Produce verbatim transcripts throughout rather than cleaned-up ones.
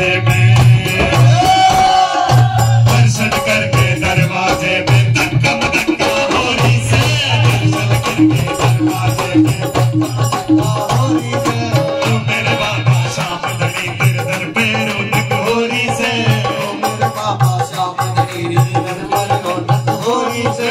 दरवाजे में, दर्शन करके दरवाजे में धक्का धक्का होली से, दर्शन करके दरवाजे में धक्का होली से, ओ मेरे बाबा श्याम धनी तेरे दर पे रौनक होली से, ओ मेरे बाबा श्याम धनी तेरे दर पे रौनक होली से।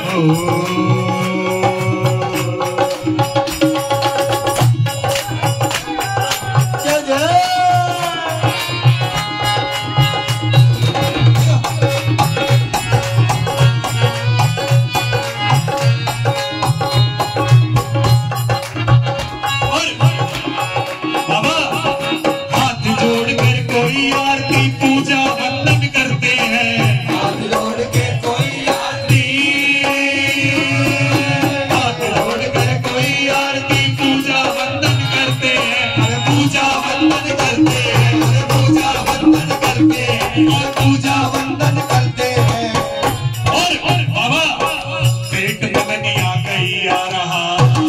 पूजा वंदन करते हैं और और बाबा पेट मगनिया कैया रहा,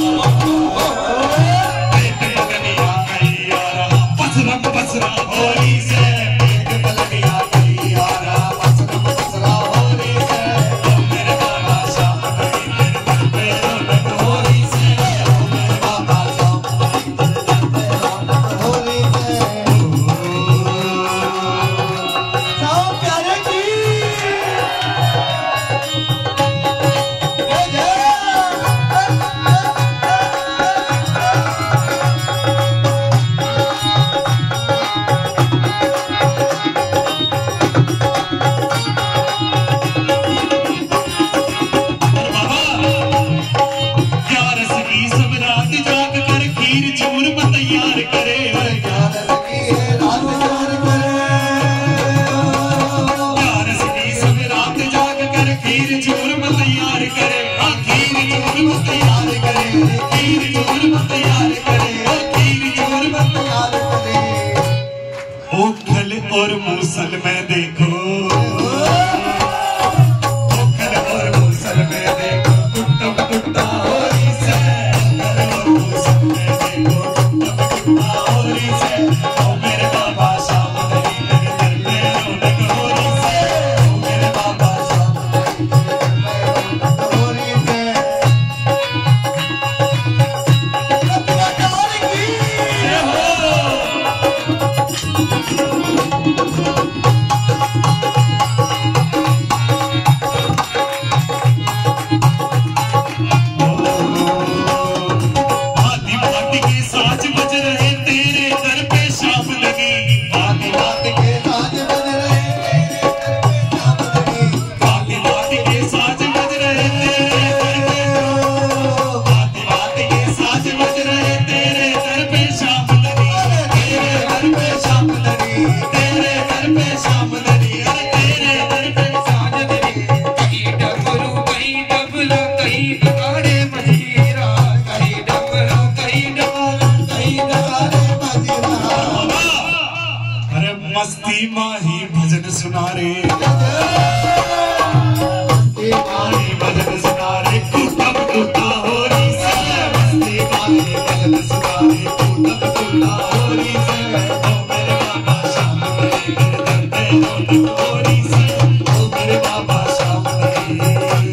पेट मगनिया कैया रहा, पसरम पसरा होली से, पेट मगनिया कैया रहा, पसरम पसरा होली से, ओ मेरे बाबा श्याम धनी तेरे दर पे रौनक होली से, ओ मेरे बाबा श्याम धनी तेरे दर पे रौनक होली से। और मूसल में देखो, ओखल और मूसल में देखो, कुट्टम कुट्टा होली से, ओखल और मूसल में देखो, कुट्टम कुट्टा होली से, ओ मेरे बाबा श्याम धनी तेरे दर पे रौनक होली से, ओ मेरे बाबा श्याम धनी तेरे दर पे रौनक होली से। रत्नाकर की जय हो। मस्ती माही भजन सुना रे, मस्ती माही भजन सुना रे, कुटम कुटा होली से, मस्ती माही भजन सुना रे, कुटम कुटा होली से, ओ मेरे बाबा श्याम धनी तेरे दर पे रौनक होली से, ओ मेरे बाबा श्याम धनी।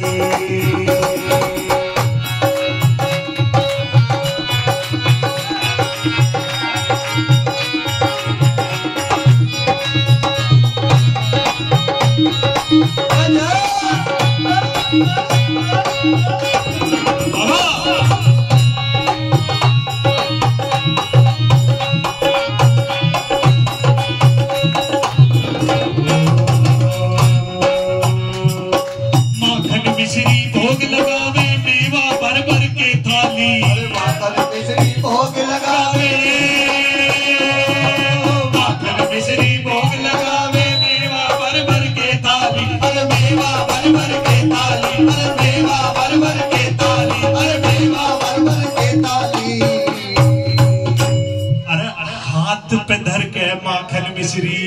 भोग लगावे मेवा भर भर के थाली, माखन मिश्री भोग लगावे, माखन मिश्री भोग लगावे मेवा भर भर के थाली, अरे मेवा भर भर के थाली, अरे मेवा भर भर के थाली, अरे मेवा भर भर के थाली। अरे अरे हाथ पे धर के माखन मिश्री,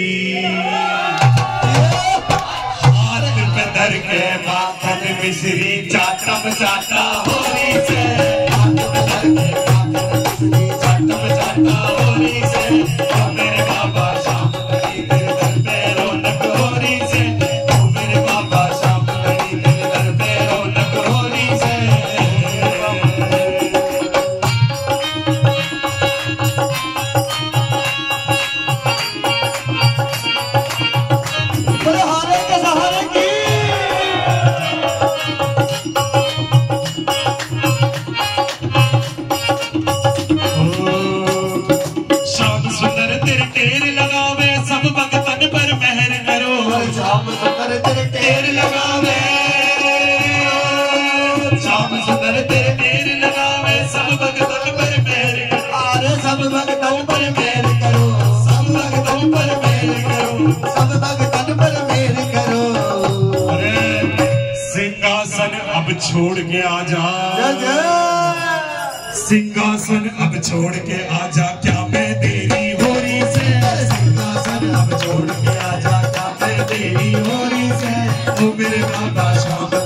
के माखन मिश्री चाटम चाटा होली से, हाथ पे धर के माखन मिश्री चाटम चाटा होली से, ओ मेरे बाबा श्याम धनी टेर लगावे सब भगतन पर मेहर करो श्याम सुंदर तेरे टेर लगावे श्याम सुंदर तेरे टेर लगावे सब भगतन पर मेहर करो अरे सब भगतन पर मेहर करो सब भगतन पर मेहर करो सब भगतन पर मेहर करो। अरे सिंहासन अब छोड़ के आ जा सिंहासन अब छोड़ के आजा क्या मैं तेरी होरी से सिंहासन अब छोड़ के आजा क्या मैं तेरी होरी से ओ मेरे बाबा श्याम